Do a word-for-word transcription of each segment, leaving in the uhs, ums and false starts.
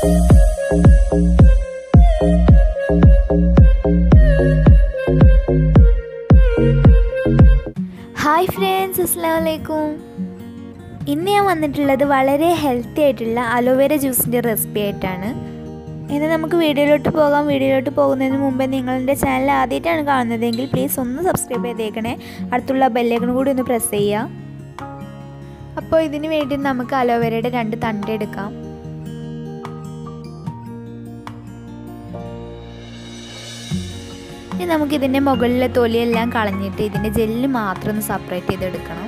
Hi friends, അസ്സലാമു അലൈക്കും. ഇന്ന് ഞാൻ വന്നിട്ടുള്ളത് വളരെ ഹെൽത്തി ആയിട്ടുള്ള അലോവേര ജ്യൂസിൻ്റെ റെസിപ്പി ആയിട്ടാണ്. ഇന്ന് നമുക്ക് വീഡിയോയിലോട്ട് പോകാം. വീഡിയോയിലോട്ട് പോകുന്നതിന് മുമ്പേ നിങ്ങളുടെ ചാനൽ ആദ്യമായിട്ടാണ് കാണുന്നതെങ്കിൽ പ്ലീസ് ഒന്ന് സബ്സ്ക്രൈബ് ചെയ്തേക്കണേ. അടുത്തുള്ള ബെല്ലൈക്കൺ കൂടി ഒന്ന് പ്രസ് ചെയ്യുക. അപ്പോൾ ഇതിന് വേണ്ടി നമുക്ക് അലോവേരയുടെ രണ്ട് തണ്ട് എടുക്കാം. ഇനി നമുക്കിതിൻ്റെ മുകളിലെ തൊലിയെല്ലാം കളഞ്ഞിട്ട് ഇതിൻ്റെ ജെല്ല് മാത്രം ഒന്ന് സെപ്പറേറ്റ് ചെയ്തെടുക്കണം.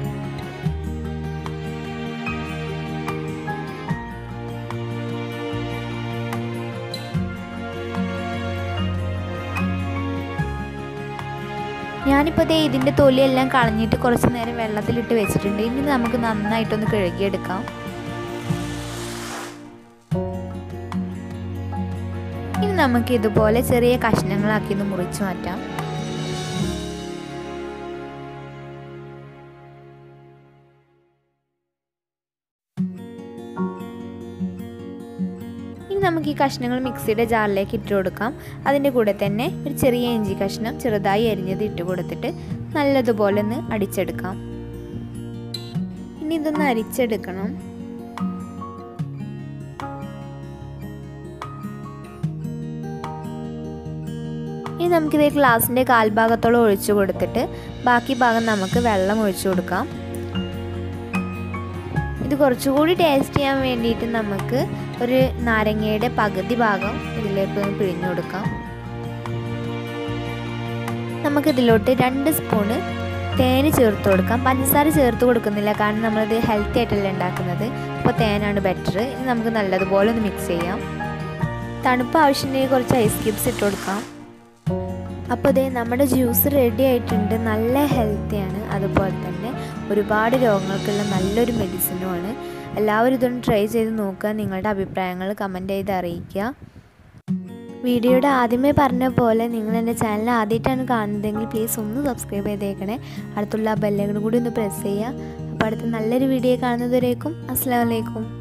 ഞാനിപ്പോൾ ദേ ഇതിൻ്റെ തൊലിയെല്ലാം കളഞ്ഞിട്ട് കുറച്ച് നേരം വെള്ളത്തിലിട്ട് വെച്ചിട്ടുണ്ട്. ഇനി നമുക്ക് നന്നായിട്ടൊന്ന് കഴുകിയെടുക്കാം. ഇനി നമുക്ക് ഇതുപോലെ ചെറിയ കഷ്ണങ്ങളാക്കി ഒന്ന് മുറിച്ച് മാറ്റാം. ഇനി നമുക്ക് ഈ കഷ്ണങ്ങൾ മിക്സിയുടെ ജാറിലേക്ക് ഇട്ട് കൊടുക്കാം. അതിൻ്റെ കൂടെ തന്നെ ഒരു ചെറിയ ഇഞ്ചി കഷ്ണം ചെറുതായി അരിഞ്ഞത് ഇട്ട് കൊടുത്തിട്ട് നല്ലതുപോലെ ഒന്ന് അടിച്ചെടുക്കാം. ഇനി ഇതൊന്ന് അരിച്ചെടുക്കണം. ഇനി നമുക്കിത് ഗ്ലാസിൻ്റെ കാൽഭാഗത്തോളം ഒഴിച്ചു കൊടുത്തിട്ട് ബാക്കി ഭാഗം നമുക്ക് വെള്ളം ഒഴിച്ചു കൊടുക്കാം. ഇത് കുറച്ചുകൂടി ടേസ്റ്റ് ചെയ്യാൻ വേണ്ടിയിട്ട് നമുക്ക് ഒരു നാരങ്ങയുടെ പകുതി ഭാഗം ഇതിലേക്ക് ഒന്ന് പിഴിഞ്ഞു കൊടുക്കാം. നമുക്കിതിലോട്ട് രണ്ട് സ്പൂണ് തേന് ചേർത്ത് കൊടുക്കാം. പഞ്ചസാര ചേർത്ത് കൊടുക്കുന്നില്ല, കാരണം നമ്മളിത് ഹെൽത്തി ആയിട്ടല്ല ഉണ്ടാക്കുന്നത്. അപ്പോൾ തേനാണ് ബെറ്റർ. ഇനി നമുക്ക് നല്ലതുപോലെ ഒന്ന് മിക്സ് ചെയ്യാം. തണുപ്പ് ആവശ്യമുണ്ടെങ്കിൽ കുറച്ച് ഐസ് ക്യൂബ്സ് ഇട്ട് കൊടുക്കാം. അപ്പോൾ ദേ നമ്മുടെ ജ്യൂസ് റെഡി ആയിട്ടുണ്ട്. നല്ല ഹെൽത്തിയാണ്, അതുപോലെ തന്നെ ഒരുപാട് രോഗങ്ങൾക്കുള്ള നല്ലൊരു മെഡിസിനുമാണ്. എല്ലാവരും ഇതൊന്ന് ട്രൈ ചെയ്ത് നോക്കുക. നിങ്ങളുടെ അഭിപ്രായങ്ങൾ കമൻറ്റ് ചെയ്ത് അറിയിക്കുക. വീഡിയോയുടെ ആദ്യമേ പറഞ്ഞ പോലെ നിങ്ങൾ എൻ്റെ ചാനൽ ആദ്യമായിട്ടാണ് കാണുന്നതെങ്കിൽ പ്ലീസ് ഒന്ന് സബ്സ്ക്രൈബ് ചെയ്തേക്കണേ. അടുത്തുള്ള ബെല്ലൈക്കൺ കൂടി ഒന്ന് പ്രസ് ചെയ്യുക. അപ്പോൾ അടുത്ത നല്ലൊരു വീഡിയോ കാണുന്നതുവരേക്കും അസ്സലാമു അലൈക്കും.